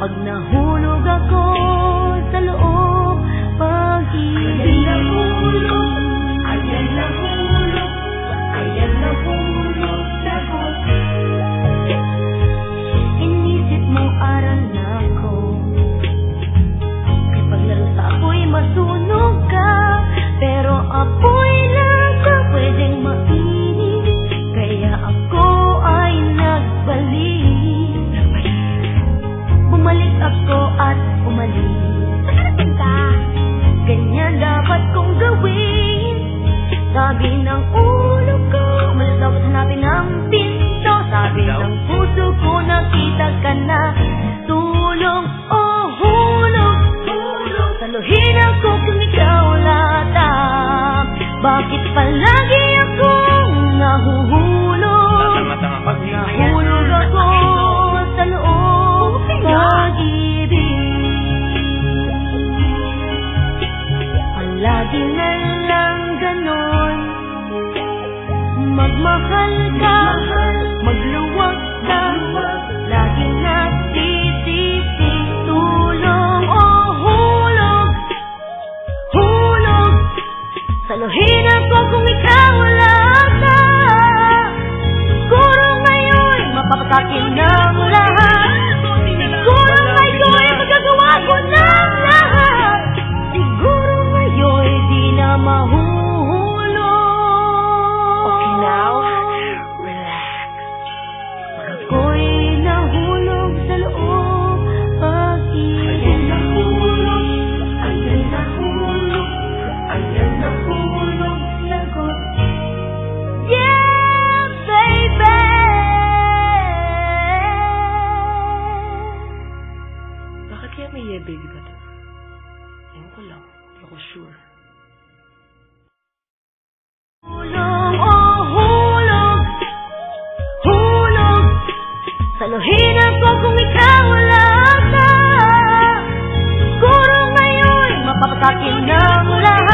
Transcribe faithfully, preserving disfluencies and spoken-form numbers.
Pag nahulog ako sa loob, pag-ibig. Ayan nahulog, ayan nahulog, ayan nahulog ako. Inisip mo aral na ako, kapag laro sa apoy masunog ka. Pero apoy lang ka pwedeng mainit, kaya ako ay nagbalik. Bumalik ako at umalis. Ganyan dapat kong gawin, sabi ng ulo ko. Umalis dapat hanapin ang pinto, sabi ng puso ko. Nakita ka na, tulong o hulog. Saluhin ako kung ikaw latang. Bakit palagi akong nahuhulog? Pag nahulog ako sa loob, pag-ibig. Palagi na lang ganon, magmahal ka, magluwag ka, laging nagsisisi. Tulong o hulog, hulog. Saluhin ako kung ikaw wala ka. Siguro ngayon mapapasakin ng lahat. Siguro ngayon magagawa ko ng lahat. Siguro ngayon di na mahuhulog. Okay now, relax. Ako'y nahulog sa loob, pag-ibig. Ayan nahulog, ayan nahulog, ayan nahulog lagot. Yeah, baby. Bakit kaya may yeah baby ba to? Ewan ko lang, hindi ako sure. Hulog, oh hulog, hulog. Saluhin ako kung ikaw wala ka. Siguro ngayon mapapasakin ng lahat.